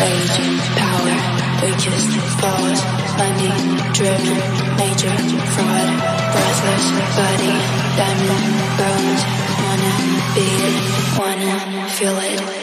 rage, power, weakest, force, money, driven, major, fraud, breathless, body, diamond, bronze, wanna beat it, wanna feel it.